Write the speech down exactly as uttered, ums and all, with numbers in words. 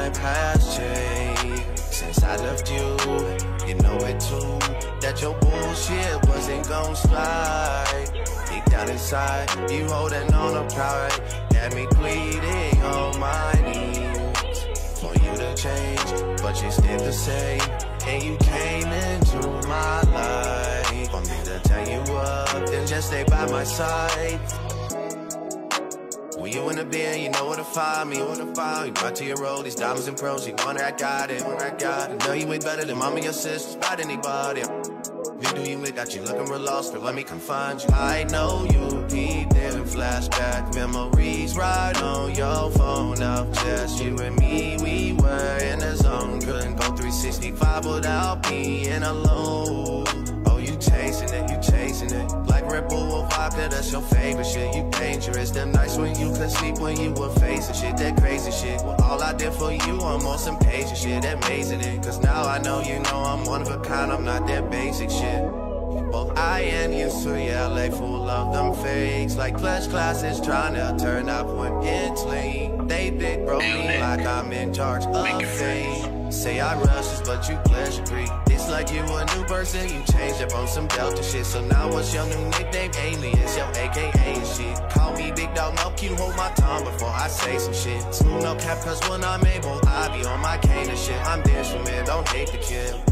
life has changed since I left you. You know it too, that your bullshit wasn't gon' slide. Deep down inside, you holding on to pride, had me bleeding on my knees. For you to change, but you still the same, and you came into my life. For me to tell you up, then just stay by my side. When you in the bin, you know where to find me. Where to find me. Right to your roll, these diamonds and pearls. You wonder I got it. Wonder I got it. Know you ain't better than mama or your sisters, about anybody. Who do you with? Got you looking real lost, but let me come find you. I know you peeped in flashback memories right on your phone up. Just you and me, we were in the zone. Couldn't go three sixty-five without being alone. Oh, you chasing it, you chasing it. Like Red Bull or vodka, that's your favorite shit. You dangerous, them nights when you could sleep when you were facing shit. That crazy shit, well, all I did for you, I'm on some patient shit. Amazing it, cause now I know you know I'm one of a kind. I'm not that basic shit. Both I and you, so yeah, L A full of them fakes. Like pledge classes trying to turn up when it's late. They big bro me like I'm in charge of fame. Say I rush this, but you pleasure creep. It's like you a new person, you changed up on some Delta shit. So now what's your new nickname? Alias, your A K A and shit. Call me Big Dog, no, you hold my tongue before I say some shit. Smooth no cap, cause when I'm able, I be on my cane and shit. I'm dancing, man, don't hate the kid.